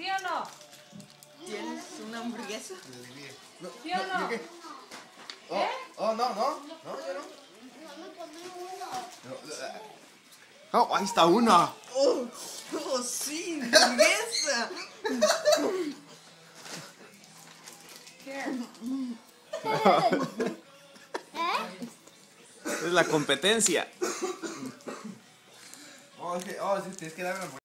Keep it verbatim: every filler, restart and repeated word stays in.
¿Sí o no? ¿Tienes una hamburguesa? No, ¿Sí o no? ¿yo qué? Oh, ¿Eh? oh, no, no, no, yo no. No me comí uno. No, oh, ahí está una. ¡Oh! ¡Oh, sí! ¡Hamburguesa! Here. ¿Eh? Es la competencia. Oh, es que, oh, sí, tienes que darme una